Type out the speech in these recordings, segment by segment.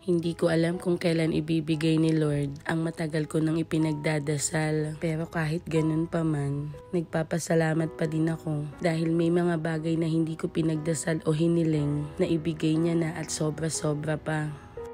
Hindi ko alam kung kailan ibibigay ni Lord ang matagal ko nang ipinagdadasal. Pero kahit ganun pa man, nagpapasalamat pa din ako dahil may mga bagay na hindi ko pinagdasal o hiniling na ibigay niya na at sobra-sobra pa.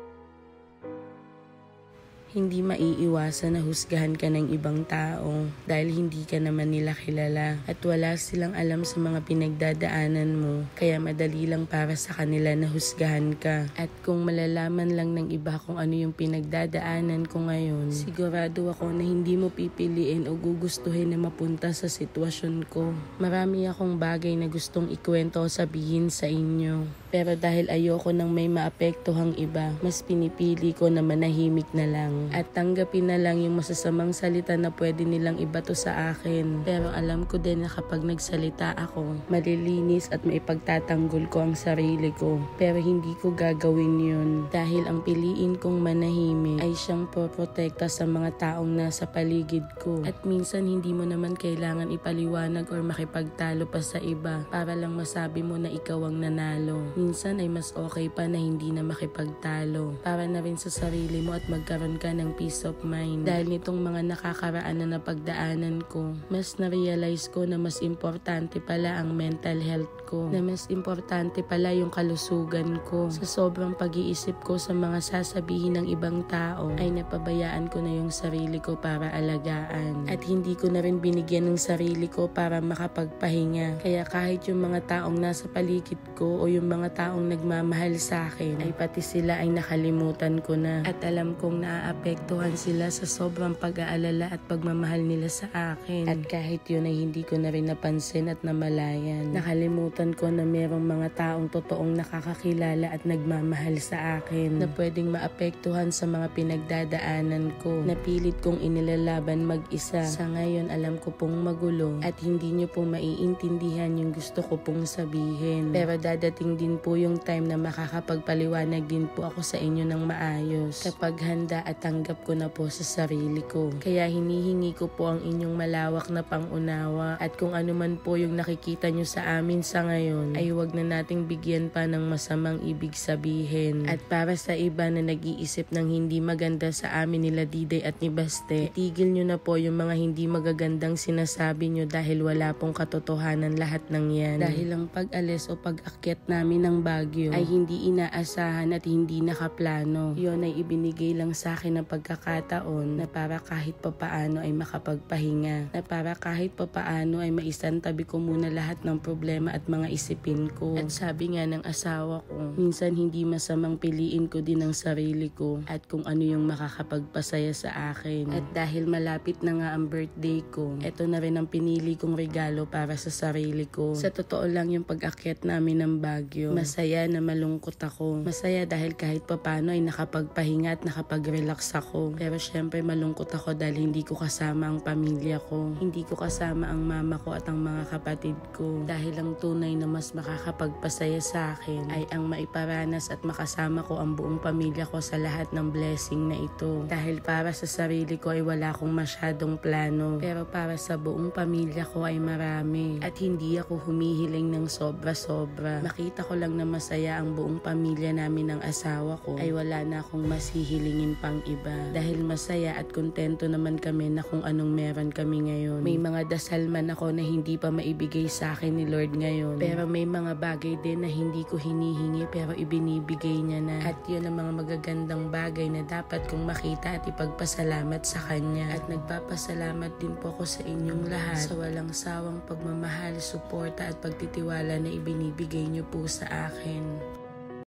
Hindi maiiwasan na husgahan ka ng ibang tao dahil hindi ka naman nila kilala at wala silang alam sa mga pinagdadaanan mo, kaya madali lang para sa kanila na husgahan ka. At kung malalaman lang ng iba kung ano yung pinagdadaanan ko ngayon, sigurado ako na hindi mo pipiliin o gugustuhin na mapunta sa sitwasyon ko. Marami akong bagay na gustong ikwento o sabihin sa inyo, pero dahil ayoko nang may maapektuhang iba, mas pinipili ko na manahimik na lang at tanggapin na lang yung masasamang salita na pwede nilang ibato sa akin. Pero alam ko din na kapag nagsalita ako, malilinis at maipagtatanggol ko ang sarili ko. Pero hindi ko gagawin yun dahil ang piliin kong manahimik ay siyang poprotekta sa mga taong nasa paligid ko. At minsan hindi mo naman kailangan ipaliwanag or makipagtalo pa sa iba para lang masabi mo na ikaw ang nanalo. Minsan ay mas okay pa na hindi na makipagtalo para na rin sa sarili mo at magkaroon ka ng peace of mind. Dahil nitong mga nakakaraan na napagdaanan ko, mas na-realize ko na mas importante pala ang mental health ko, na mas importante pala yung kalusugan ko. Sa sobrang pag-iisip ko sa mga sasabihin ng ibang tao, ay napabayaan ko na yung sarili ko para alagaan. At hindi ko na rin binigyan ng sarili ko para makapagpahinga. Kaya kahit yung mga taong nasa paligid ko o yung mga taong nagmamahal sa akin, ay pati sila ay nakalimutan ko na. At alam kong naapektuhan sila sa sobrang pag-aalala at pagmamahal nila sa akin. At kahit yun ay hindi ko na rin napansin at namalayan, nakalimutan ko na merong mga taong totoong nakakakilala at nagmamahal sa akin na pwedeng maapektuhan sa mga pinagdadaanan ko. Napilit kong inilalaban mag-isa. Sa ngayon alam ko pong magulo at hindi nyo po maiintindihan yung gusto ko pong sabihin. Pero dadating din po yung time na makakapagpaliwanag din po ako sa inyo ng maayos kapag handa at tanggap ko na po sa sarili ko. Kaya hinihingi ko po ang inyong malawak na pangunawa at kung ano man po yung nakikita nyo sa amin sa ngayon, ay wag na nating bigyan pa ng masamang ibig sabihin. At para sa iba na nag-iisip ng hindi maganda sa amin nila Diday at ni Baste, itigil nyo na po yung mga hindi magagandang sinasabi nyo dahil wala pong katotohanan lahat ng yan. Dahil ang pag-alis o pag-akyat namin ng Baguio ay hindi inaasahan at hindi nakaplano. Yun ay ibinigay lang sa akin ng pagkakataon na para kahit papaano ay makapagpahinga, na para kahit papaano ay maisantabi ko muna lahat ng problema at mga isipin ko. At sabi nga ng asawa ko, minsan hindi masamang piliin ko din ang sarili ko at kung ano yung makakapagpasaya sa akin. At dahil malapit na nga ang birthday ko, eto na rin ang pinili kong regalo para sa sarili ko. Sa totoo lang yung pag-akyat namin ng Baguio, masaya na malungkot ako. Masaya dahil kahit papaano ay nakapagpahinga at nakapag-relax ako. Pero syempre malungkot ako dahil hindi ko kasama ang pamilya ko. Hindi ko kasama ang mama ko at ang mga kapatid ko. Dahil ang tunay na mas makakapagpasaya sa akin ay ang maiparanas at makasama ko ang buong pamilya ko sa lahat ng blessing na ito. Dahil para sa sarili ko ay wala akong masyadong plano. Pero para sa buong pamilya ko ay marami. At hindi ako humihiling ng sobra-sobra. Makita ko lang na masaya ang buong pamilya namin ng asawa ko, ay wala na akong mas hihilingin pang iba. Dahil masaya at kontento naman kami na kung anong meron kami ngayon. May mga dasal man ako na hindi pa maibigay sa akin ni Lord ngayon. Pero may mga bagay din na hindi ko hinihingi pero ibinibigay niya na. At yun ang mga magagandang bagay na dapat kong makita at ipagpasalamat sa Kanya. At nagpapasalamat din po ako sa inyong lahat sa walang sawang pagmamahal, suporta at pagtitiwala na ibinibigay niyo po sa akin.